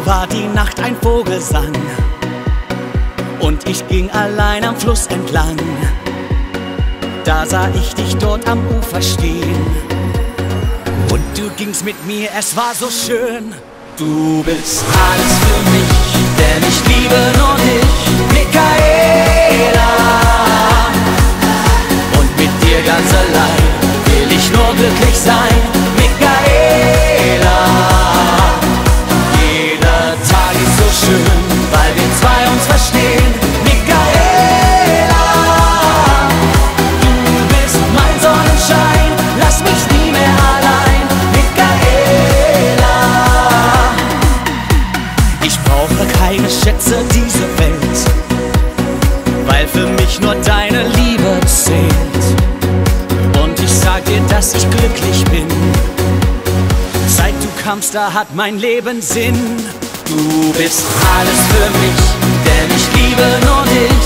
war die Nacht ein Vogelsang und ich ging allein am Fluss entlang. Da sah ich dich dort am Ufer stehen und du gingst mit mir, es war so schön. Du bist alles für mich, denn ich liebe nur dich, Michaela. Und mit dir ganz allein will ich nur glücklich sein, Michaela. Jeder Tag ist so schön, weil wir zwei uns verstehen, Michaela. Du bist mein Sonnenschein, lass mich nie mehr allein, Michaela. Ich brauche keine Schätze dieser Welt, weil für mich nur deine Liebe zählt. Und ich sag dir, dass ich glücklich bin. Seit du kamst, da hat mein Leben Sinn. Du bist alles für mich, denn ich liebe nur dich,